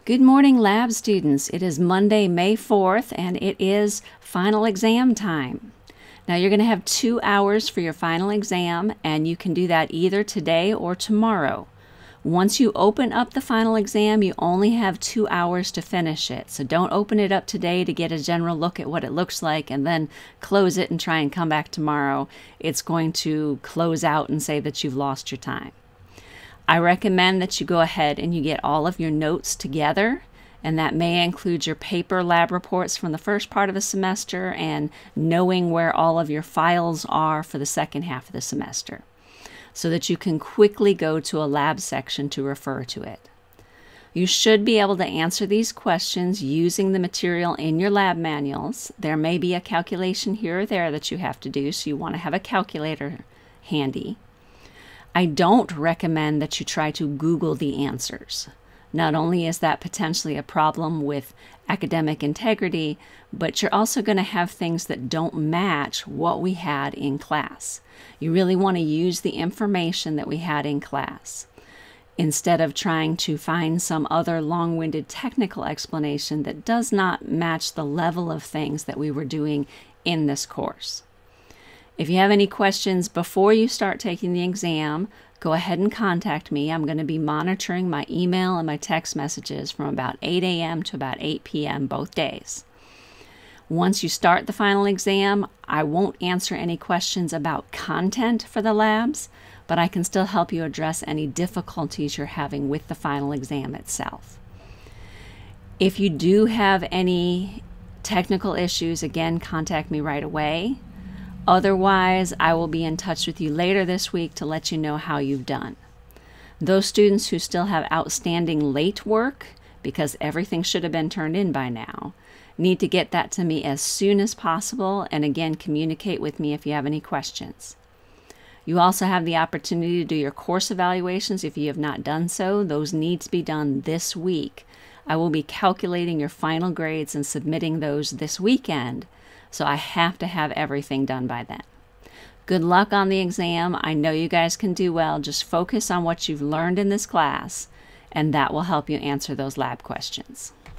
Good morning, lab students. It is Monday, May 4th, and it is final exam time. Now, you're going to have 2 hours for your final exam, and you can do that either today or tomorrow. Once you open up the final exam, you only have 2 hours to finish it. So don't open it up today to get a general look at what it looks like and then close it and try and come back tomorrow. It's going to close out and say that you've lost your time. I recommend that you go ahead and you get all of your notes together, and that may include your paper lab reports from the first part of the semester and knowing where all of your files are for the second half of the semester, so that you can quickly go to a lab section to refer to it. You should be able to answer these questions using the material in your lab manuals. There may be a calculation here or there that you have to do, so you want to have a calculator handy. I don't recommend that you try to Google the answers. Not only is that potentially a problem with academic integrity, but you're also going to have things that don't match what we had in class. You really want to use the information that we had in class, instead of trying to find some other long-winded technical explanation that does not match the level of things that we were doing in this course. If you have any questions before you start taking the exam, go ahead and contact me. I'm going to be monitoring my email and my text messages from about 8 a.m. to about 8 p.m. both days. Once you start the final exam, I won't answer any questions about content for the labs, but I can still help you address any difficulties you're having with the final exam itself. If you do have any technical issues, again, contact me right away. Otherwise, I will be in touch with you later this week to let you know how you've done. Those students who still have outstanding late work, because everything should have been turned in by now, need to get that to me as soon as possible, and again, communicate with me if you have any questions. You also have the opportunity to do your course evaluations if you have not done so. Those need to be done this week. I will be calculating your final grades and submitting those this weekend, so I have to have everything done by then. Good luck on the exam. I know you guys can do well. Just focus on what you've learned in this class, and that will help you answer those lab questions.